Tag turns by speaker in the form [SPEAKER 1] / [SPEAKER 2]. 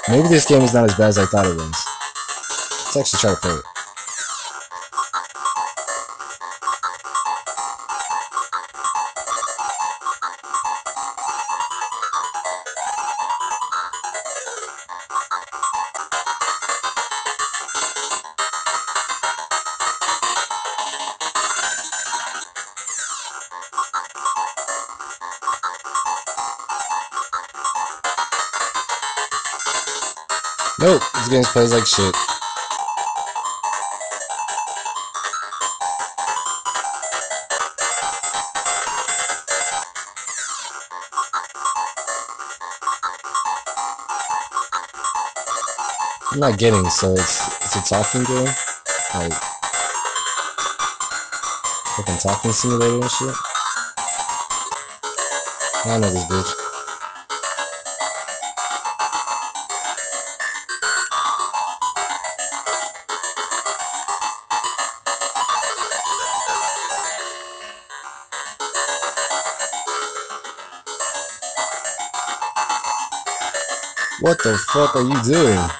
[SPEAKER 1] Maybe this game is not as bad as I thought it was. Let's actually try to play it. Nope, this game plays like shit. I'm not getting, so it's a talking game, like fucking talking simulator and shit. I know this bitch. What the fuck are you doing?